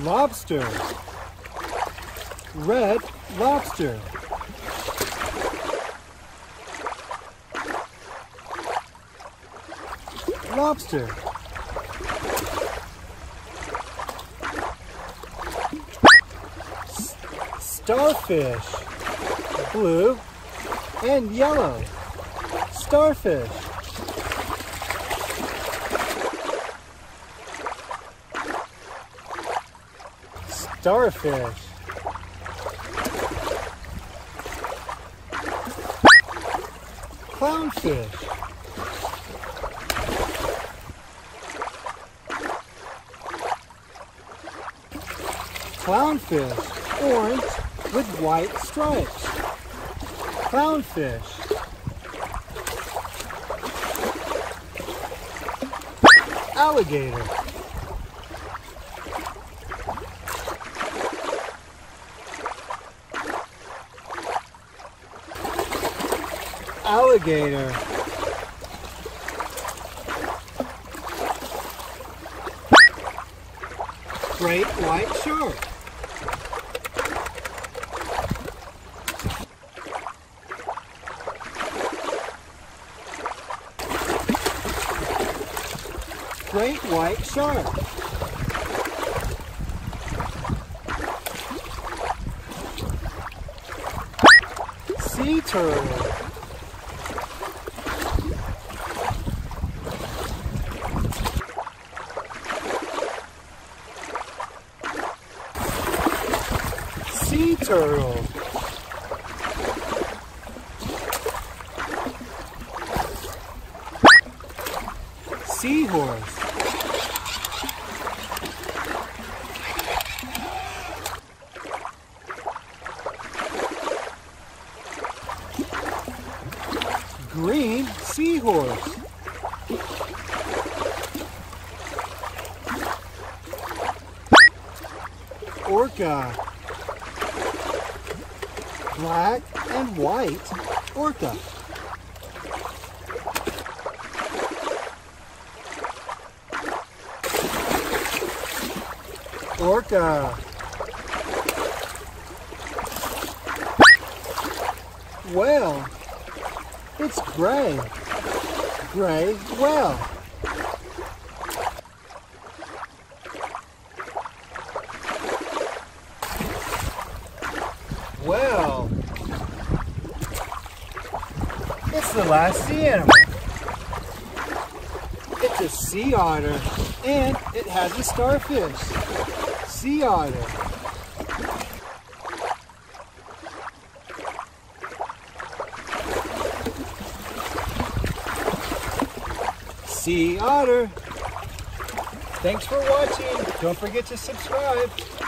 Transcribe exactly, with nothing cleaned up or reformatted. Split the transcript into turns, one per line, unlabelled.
Lobster. Red lobster. Lobster. S- starfish. Blue and yellow. Starfish. Starfish. Clownfish. Clownfish, orange with white stripes. Clownfish. Alligator. Alligator. Great white shark. Great white shark. Sea turtle. Sea turtle. Seahorse. Green seahorse. Orca. Black and white orca. Orca. Whale. It's gray. Gray whale. Well, it's the last sea animal. It's a sea otter, and it has a starfish. Sea otter. Sea otter. Thanks for watching. Don't forget to subscribe.